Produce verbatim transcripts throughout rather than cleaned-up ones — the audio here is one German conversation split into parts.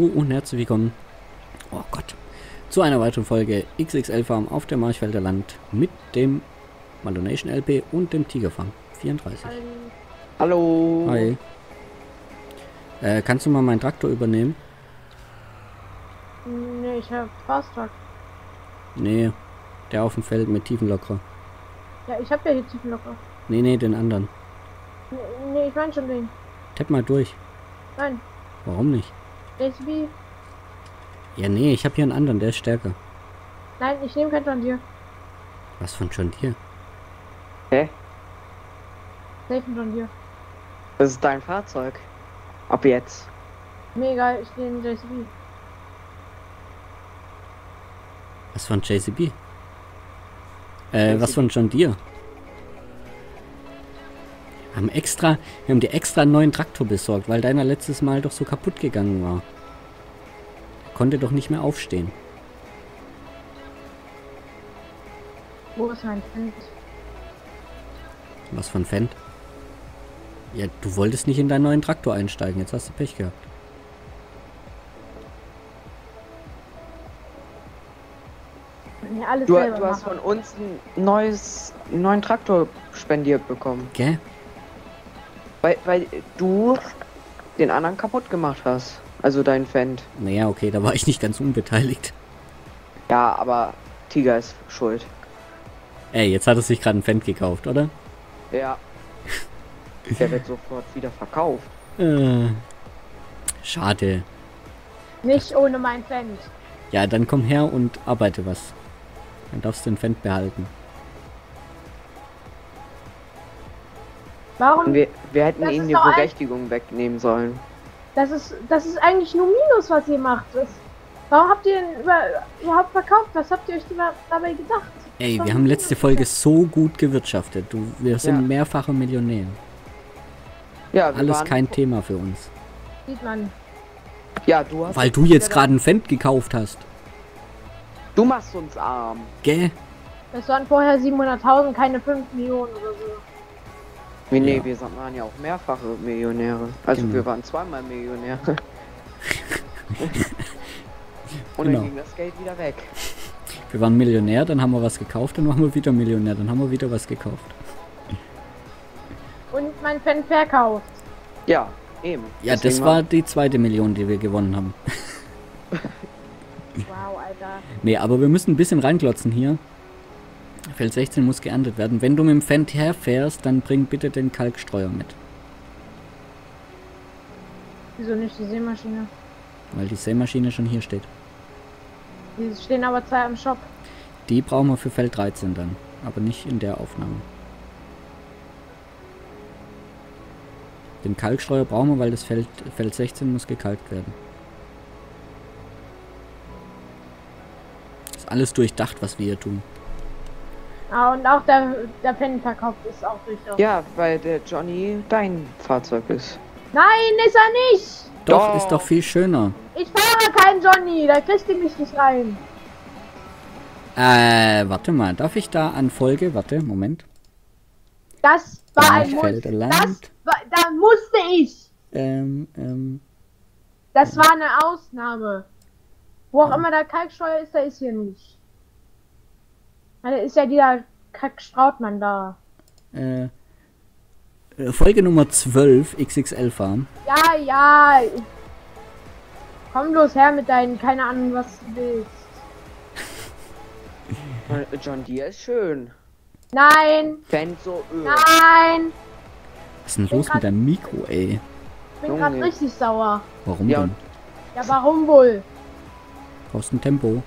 Hallo und herzlich willkommen, oh Gott, zu einer weiteren Folge X X L Farm auf dem Marchfelder Land mit dem Malonation L P und dem Tiger Farm vierunddreißig. Hallo. Hi. Äh, kannst du mal meinen Traktor übernehmen? Nee, ich hab Fasttrack. Nee, der auf dem Feld mit Tiefenlockerer. Ja, ich hab ja die Tiefenlocker. Nee, nee, den anderen. Nee, nee, ich mein schon den. Tapp mal durch. Nein, Warum nicht? J C B. Ja, nee, ich habe hier einen anderen, der ist stärker. Nein, ich nehme keinen von dir. Was von John Deere? Hä? Safe von dir. Das ist dein Fahrzeug. Ab jetzt. Mir egal, ich nehme J C B. Was von J C B? Äh, was von John Deere? Wir haben extra, wir haben dir extra einen neuen Traktor besorgt, weil deiner letztes Mal doch so kaputt gegangen war. Er konnte doch nicht mehr aufstehen. Wo ist mein Feld? Was von Fendt? Ja, du wolltest nicht in deinen neuen Traktor einsteigen, jetzt hast du Pech gehabt. Ja, alles Du, selber du hast machen. von uns ein neues, einen neuen Traktor spendiert bekommen. Gell? Weil, weil du den anderen kaputt gemacht hast. Also dein Fendt. Naja, okay, da war ich nicht ganz unbeteiligt. Ja, aber Tiger ist schuld. Ey, jetzt hat er sich gerade einen Fendt gekauft, oder? Ja. Der wird sofort wieder verkauft. Äh, schade. Nicht ohne mein Feld. Ja, dann komm her und arbeite was. Dann darfst du den Fendt behalten. Warum? Wir, wir hätten Das ihm ist die doch ein- Berechtigung wegnehmen sollen. Das ist, das ist eigentlich nur Minus, was ihr macht. Das, warum habt ihr den über, überhaupt verkauft? Was habt ihr euch da- dabei gedacht? Ey, Warum wir haben letzte Minus? Folge so gut gewirtschaftet. Du, wir sind Ja. mehrfache Millionäre. Ja, wir Alles waren, kein Thema für uns. Sieht man. Ja, du hast. Weil du jetzt gerade einen Fendt gekauft hast. Du machst uns arm. Gell? Das waren vorher siebenhunderttausend, keine fünf Millionen oder so. Nee, nee, Ja. wir sind- waren ja auch mehrfache Millionäre. Also Genau. wir waren zweimal Millionäre. Und Genau. dann ging das Geld wieder weg. Wir waren Millionär, dann haben wir was gekauft, dann waren wir wieder Millionär, dann haben wir wieder was gekauft. Und mein Fan verkauft. Ja, eben. Ja, das Deswegen war die zweite Million, die wir gewonnen haben. Wow, Alter. Nee, aber wir müssen ein bisschen reinklotzen hier. Feld sechzehn muss geerntet werden. Wenn du mit dem Fendt herfährst, dann bring bitte den Kalkstreuer mit. Wieso nicht die Sämaschine? Weil die Sämaschine schon hier steht. Die stehen aber zwei im Shop. Die brauchen wir für Feld dreizehn dann. Aber nicht in der Aufnahme. Den Kalkstreuer brauchen wir, weil das Feld, Feld sechzehn muss gekalkt werden. Ist alles durchdacht, was wir hier tun. Ah, und auch der, der Fan verkauft ist auch durchaus. Ja, weil der Johnny dein Fahrzeug ist. Nein, ist er nicht! Doch, Doch. ist doch viel schöner. Ich fahre keinen Johnny, da kriegt ihr mich nicht rein. Äh, warte mal. Darf ich da an Folge? Warte, Moment. Das war ein Muss. Marchfelder Das Land. war, da musste ich. Ähm, ähm. Das war eine Ausnahme. Wo auch immer der Kalksteuer ist, der ist hier nicht. Ja, da ist ja dieser Kackstrautmann da. Äh, äh, Folge Nummer zwölf, X X L Farm. Ja, ja. Komm bloß her mit deinen, keine Ahnung, was du willst. Äh, John Deere ist schön. Nein, Fendt so öh. nein. Was ist denn los mit deinem Mikro, ey? Ich bin Junge. gerade richtig sauer. Warum Ja, denn? Ja, warum wohl? Brauchst ein Tempo.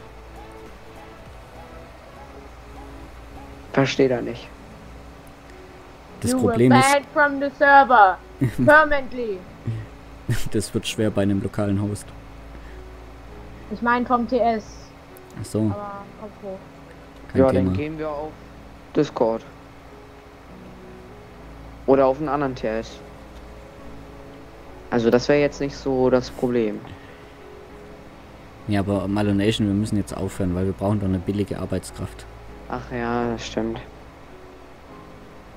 Versteht er nicht. Das you Problem were ist, banned from the server. Permanently. das wird schwer bei einem lokalen Host. Ich meine vom T S. Ach so, Aber Kopf hoch. kein ja, Thema. dann gehen wir auf Discord. Oder auf einen anderen T S. Also das wäre jetzt nicht so das Problem. Ja, aber Malonation, wir müssen jetzt aufhören, weil wir brauchen doch eine billige Arbeitskraft. Ach ja, das stimmt.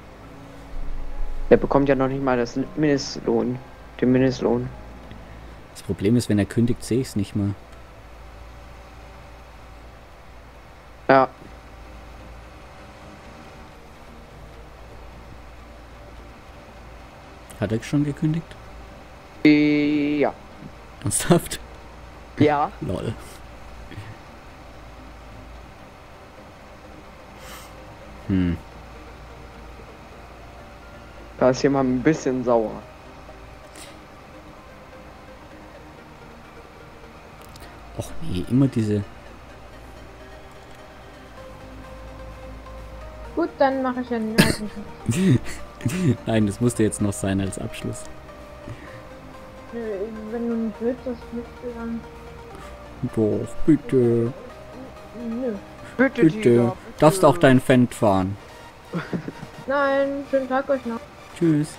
Der bekommt ja noch nicht mal das Mindestlohn. Den Mindestlohn. Das Problem ist, wenn er kündigt, sehe ich es nicht mal. Ja. Hat er schon gekündigt? Ja. Ernsthaft? Ja. Lol. Hm. Da ist jemand ein bisschen sauer. Och nee, immer diese... Gut, dann mache ich ja den Nördlichen. Nein, das musste jetzt noch sein als Abschluss. Nö, wenn du nicht willst, das möchte, dann... Doch, bitte. Nö. Bitte, Bitte. Tiger, Darfst auch dein Fendt fahren. Nein, schönen Tag euch noch. Tschüss.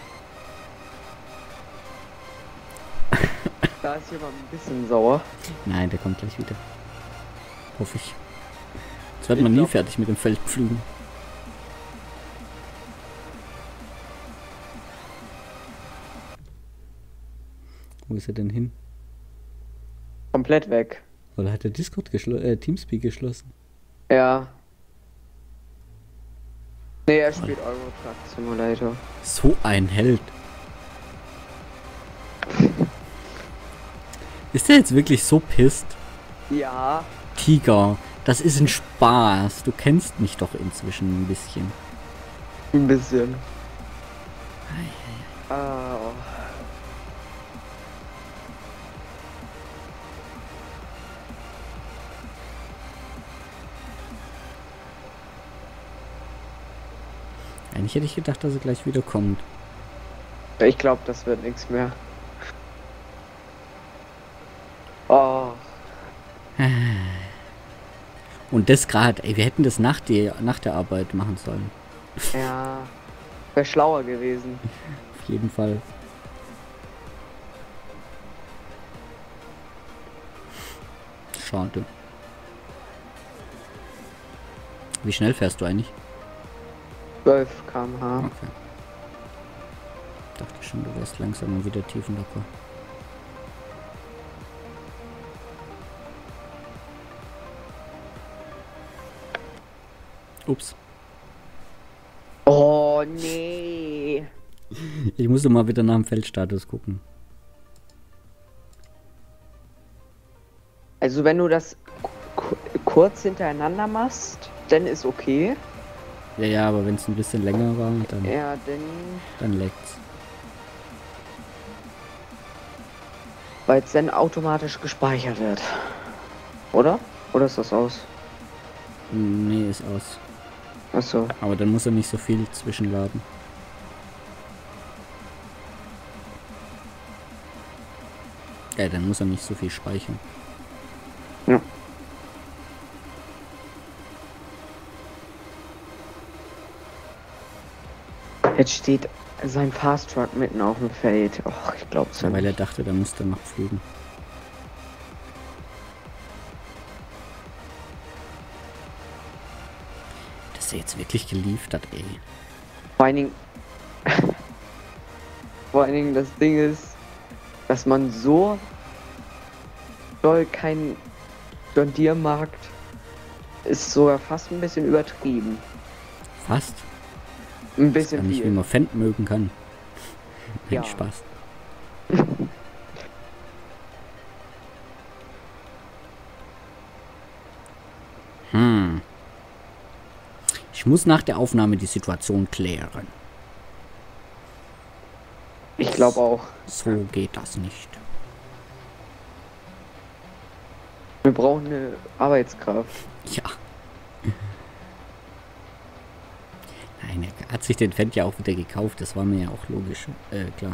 Da ist jemand ein bisschen sauer. Nein, der kommt gleich wieder. Hoffe ich. Jetzt wird Ich man nie glaub- fertig mit dem Feldpflügen. Wo ist er denn hin? Komplett weg. Oder hat er Discord geschlossen, äh, Teamspeak geschlossen? Ja. Nee, er spielt Euro Truck Simulator. So ein Held. Ist der jetzt wirklich so pisst? Ja. Tiger, das ist ein Spaß. Du kennst mich doch inzwischen ein bisschen. Ein bisschen. Ah. Eigentlich hätte ich gedacht, dass er gleich wieder kommt. Ich glaube, das wird nichts mehr. Oh. Und das gerade, ey, wir hätten das nach der, nach der Arbeit machen sollen. Ja. Wäre schlauer gewesen. Auf jeden Fall. Schade. Wie schnell fährst du eigentlich? zwölf Kilometer pro Stunde. Okay. Dachte schon, du wärst langsam mal wieder tiefenlocker. Ups. Oh, nee. Ich musste mal wieder nach dem Feldstatus gucken. Also wenn du das ku- kurz hintereinander machst, dann ist okay. Ja, ja, aber wenn es ein bisschen länger war, dann, Ja, dann... dann leckt's. Weil es dann automatisch gespeichert wird. Oder? Oder ist das aus? Nee, ist aus. Achso. Aber dann muss er nicht so viel zwischenladen. Ja, dann muss er nicht so viel speichern. Ja. Jetzt steht sein Fast Truck mitten auf dem Feld. Och, ich glaub's ja Weil er nicht. dachte, da müsste er noch fliegen. Dass er jetzt wirklich geliefert hat, ey. Vor allen Dingen... Vor allen Dingen das Ding ist, dass man so doll kein John Deere Markt ist sogar fast ein bisschen übertrieben. Fast. Ein Gar bisschen nicht, wie viel. man Fendt mögen kann. Nein, Ja. Spaß. Hm. Ich muss nach der Aufnahme die Situation klären. Ich glaube auch. So geht das nicht. Wir brauchen eine Arbeitskraft. Ja. Nein, er hat sich den Fendt ja auch wieder gekauft. Das war mir ja auch logisch. Äh, klar.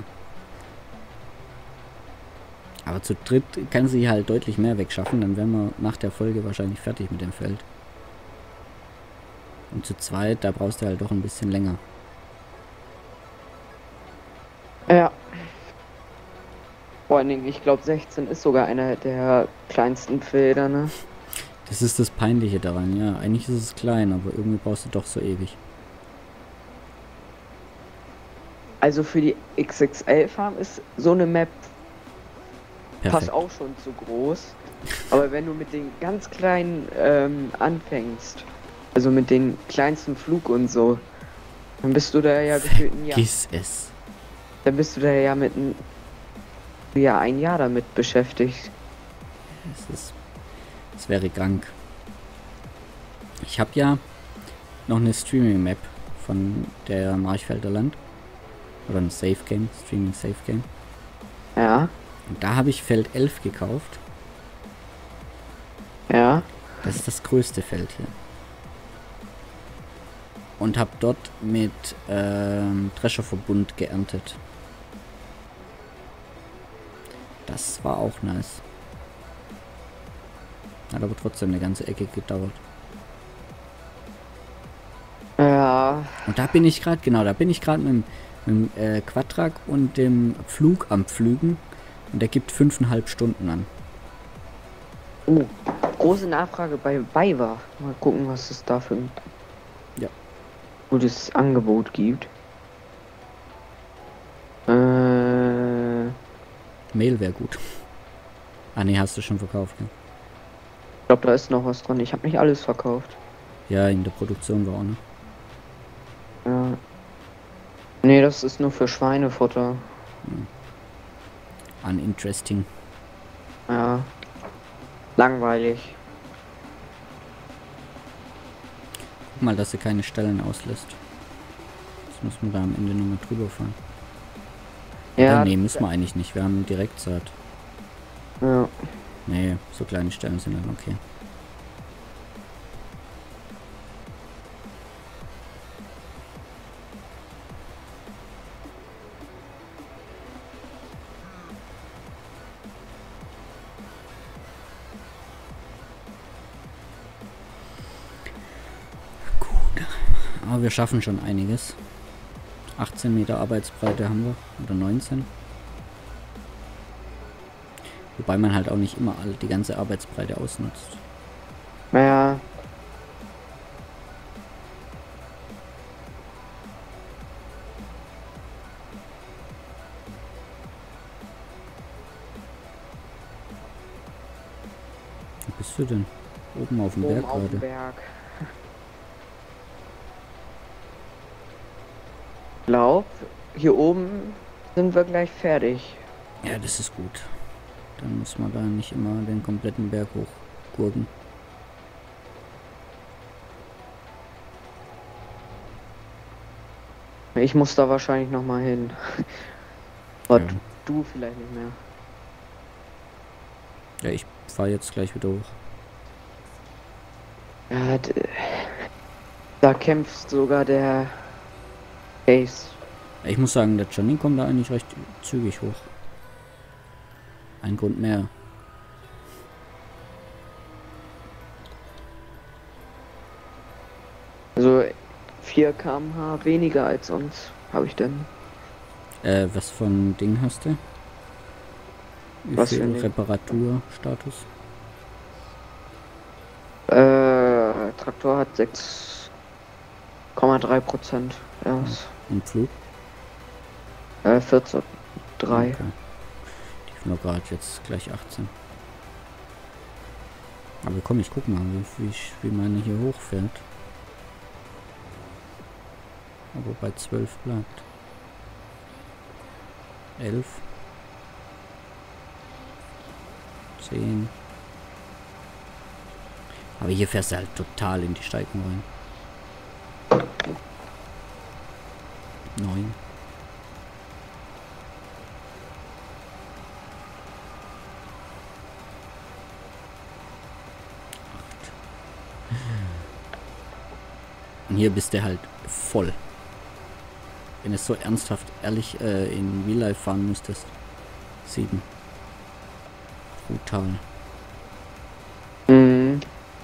Aber zu dritt kann sie halt deutlich mehr wegschaffen. Dann wären wir nach der Folge wahrscheinlich fertig mit dem Feld. Und zu zweit, da brauchst du halt doch ein bisschen länger. Ja. Vor allen Dingen, ich glaube sechzehn ist sogar einer der kleinsten Felder, ne? Das ist das Peinliche daran, ja. Eigentlich ist es klein, aber irgendwie brauchst du doch so ewig. Also für die X X L Farm ist so eine Map fast auch schon zu groß. Aber wenn du mit den ganz kleinen ähm, anfängst, also mit den kleinsten Flug und so, dann bist du da ja gefühlt ein Jahr. Vergiss es. Dann bist du da ja mit ein, ja, ein Jahr damit beschäftigt. Es ist, es wäre krank. Ich habe ja noch eine Streaming-Map von der Marchfelder Land. Oder ein Safe Game, Streaming Safe Game. Ja. Und da habe ich Feld elf gekauft. Ja. Das ist das größte Feld hier. Und habe dort mit ähm, Drescherverbund geerntet. Das war auch nice. Hat aber trotzdem eine ganze Ecke gedauert. Ja. Und da bin ich gerade, genau, da bin ich gerade mit dem, mit dem äh, Quadrak und dem Flug am Pflügen. Und der gibt fünfeinhalb Stunden an. Oh, große Nachfrage bei Bayer. Mal gucken, was es da für ein Ja. gutes Angebot gibt. Äh, Mail wäre gut. Ah ne, hast du schon verkauft, ne? ich glaube, da ist noch was dran. Ich habe nicht alles verkauft. Ja, in der Produktion war auch noch. Ja. Nee, das ist nur für Schweinefutter. Uninteresting. Ja. Langweilig. Guck mal, dass er keine Stellen auslässt. Das muss man da am Ende nochmal drüber fahren. Ja. Oder nee, müssen wir eigentlich nicht. Wir haben Direktsaat. Ja. Nee, so kleine Stellen sind dann okay. Gut. Aber wir schaffen schon einiges. achtzehn Meter Arbeitsbreite haben wir. Oder neunzehn. Wobei man halt auch nicht immer all die ganze Arbeitsbreite ausnutzt. Naja. Wo bist du denn? Oben auf dem Oben Berg auf dem gerade. Berg. Glaub, hier oben sind wir gleich fertig. Ja, das ist gut. Dann muss man da nicht immer den kompletten Berg hochgurken. Ich muss da wahrscheinlich noch mal hin. Aber Ja. du vielleicht nicht mehr. Ja, ich fahre jetzt gleich wieder hoch. Ja, d- da kämpft sogar der Ace. Ich muss sagen, der Johnny kommt da eigentlich recht zügig hoch. Ein Grund mehr. Also vier Kilometer pro Stunde weniger als uns habe ich denn. Äh, was von Ding hast du? Wie Was viel für ein Ding? Reparaturstatus? Äh, Traktor hat sechs Komma drei Prozent erst. Und Flug? Äh, vierzehn Komma drei. Okay. Die Flug gerade jetzt gleich achtzehn. Aber komm, ich guck mal, wie, wie, ich- wie meine hier hochfährt. Aber bei zwölf bleibt. elf. zehn. Aber hier fährst du halt total in die Steigung rein. neun. Und hier bist du halt voll. Wenn du es so ernsthaft, ehrlich äh, in Real Life fahren müsstest. sieben. Brutal. Mhm.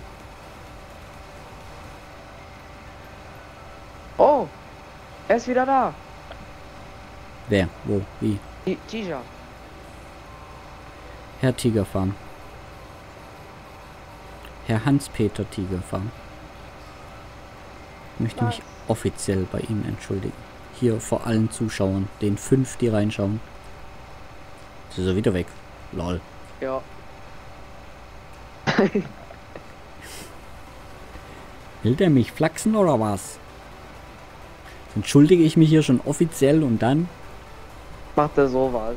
Oh, er ist wieder da. Wer? Wo? Wie? Die Tija. Herr Tigerfarm. Herr Hans-Peter Tigerfarm. Ich möchte mich offiziell bei Ihnen entschuldigen. Hier vor allen Zuschauern, den fünf, die reinschauen. Sie ist er wieder weg. Lol. Ja. Will der mich flachsen oder was? Entschuldige ich mich hier schon offiziell und dann? Macht er sowas.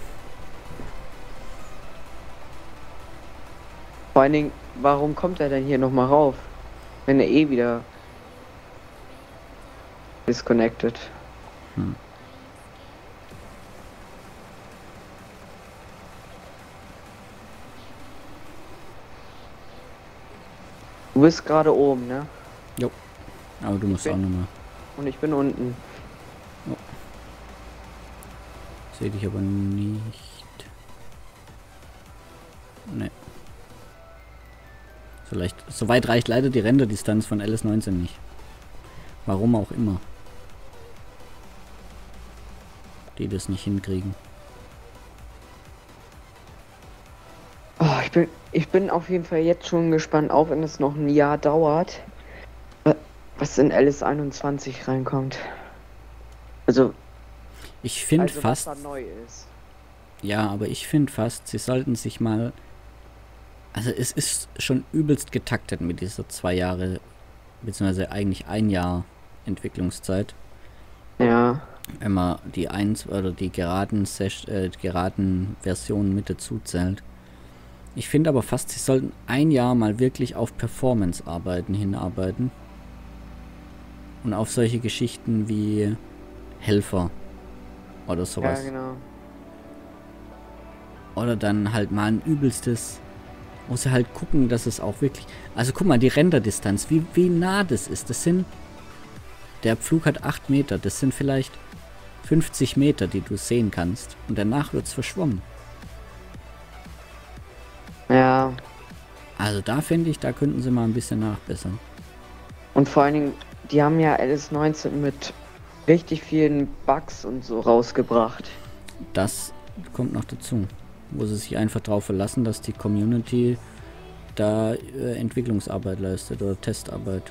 Vor allen Dingen, warum kommt er denn hier nochmal rauf? Wenn er eh wieder disconnected. Hm. Du bist gerade oben, ne? Jo. Aber du musst bin- auch nochmal. Und ich bin unten. Sehe dich aber nicht. Ne. So leicht. So weit reicht leider die Renderdistanz von L S neunzehn nicht. Warum auch immer. Die das nicht hinkriegen. Oh, ich bin, ich bin auf jeden Fall jetzt schon gespannt, auch wenn es noch ein Jahr dauert, wa- was in L S einundzwanzig reinkommt. Also, Ich finde also fast. was da neu ist. Ja, aber ich finde fast, sie sollten sich mal. Also es ist schon übelst getaktet mit dieser zwei Jahre, beziehungsweise eigentlich ein Jahr Entwicklungszeit. Ja. Wenn man die eins oder die geraden, Sesh äh, geraden Versionen mit dazu zählt. Ich finde aber fast, sie sollten ein Jahr mal wirklich auf Performance-Arbeiten hinarbeiten. Und auf solche Geschichten wie Helfer oder sowas. Ja, genau. Oder dann halt mal ein übelstes. Muss halt gucken, dass es auch wirklich. Also guck mal, die Renderdistanz, wie, wie nah das ist. Das sind. Der Pflug hat acht Meter. Das sind vielleicht fünfzig Meter, die du sehen kannst. Und danach wird es verschwommen. Ja. Also da finde ich, da könnten sie mal ein bisschen nachbessern. Und vor allen Dingen, die haben ja L S neunzehn mit richtig vielen Bugs und so rausgebracht. Das kommt noch dazu. Wo sie sich einfach darauf verlassen, dass die Community da äh, Entwicklungsarbeit leistet oder Testarbeit.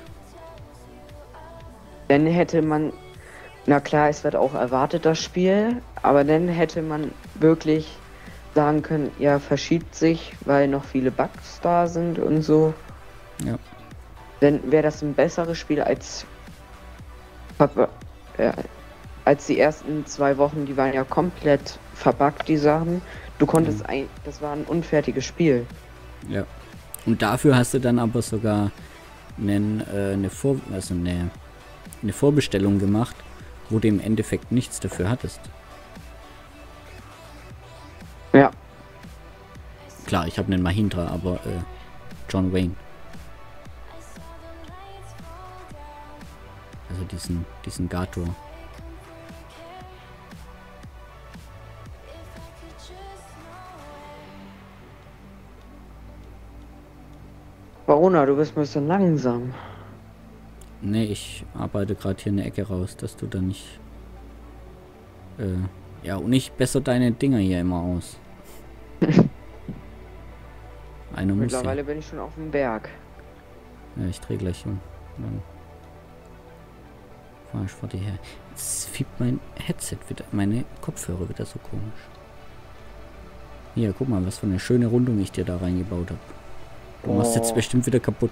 Dann hätte man, na klar, es wird auch erwartet, das Spiel, aber dann hätte man wirklich sagen können, ja, verschiebt sich, weil noch viele Bugs da sind und so. Ja. Dann wäre das ein besseres Spiel als verba- äh, als die ersten zwei Wochen, die waren ja komplett verbuggt, die Sachen. Du konntest Mhm. ein, das war ein unfertiges Spiel. Ja. Und dafür hast du dann aber sogar einen, äh, eine, Vor also eine, eine Vorbestellung gemacht, wo du im Endeffekt nichts dafür hattest. Ja. Klar, ich habe einen Mahindra, aber äh, John Wayne. Also diesen, diesen Gator. Barona, du bist ein bisschen langsam. Nee, ich arbeite gerade hier eine Ecke raus, dass du da nicht... Äh, ja, und ich besser deine Dinger hier immer aus. Einer muss Mittlerweile ja. bin ich schon auf dem Berg. Ja, ich dreh gleich um. Dann fahr ich vor dir her. Jetzt fiebt mein Headset wieder, meine Kopfhörer wieder so komisch. Hier, guck mal, was für eine schöne Rundung ich dir da reingebaut habe. Du machst jetzt Oh. bestimmt wieder kaputt.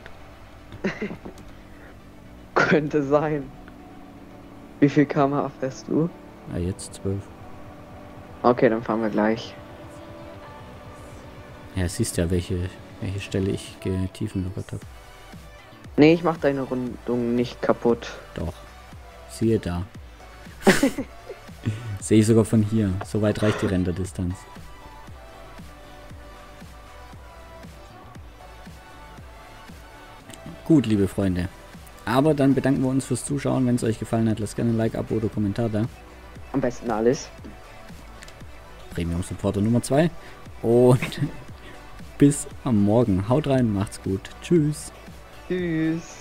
Könnte sein. Wie viel Kilometer pro Stunde fährst du? Ah, jetzt zwölf. Okay, dann fahren wir gleich. Ja, siehst ja, welche, welche Stelle ich getiefenlockert habe. Nee, ich mach deine Rundung nicht kaputt. Doch. Siehe da. Sehe ich sogar von hier. So weit reicht die Renderdistanz. Gut, liebe Freunde. Aber dann bedanken wir uns fürs Zuschauen. Wenn es euch gefallen hat, lasst gerne ein Like, Abo oder Kommentar da. Am besten alles. Premium Supporter Nummer zwei. Und bis am Morgen. Haut rein, macht's gut. Tschüss. Tschüss.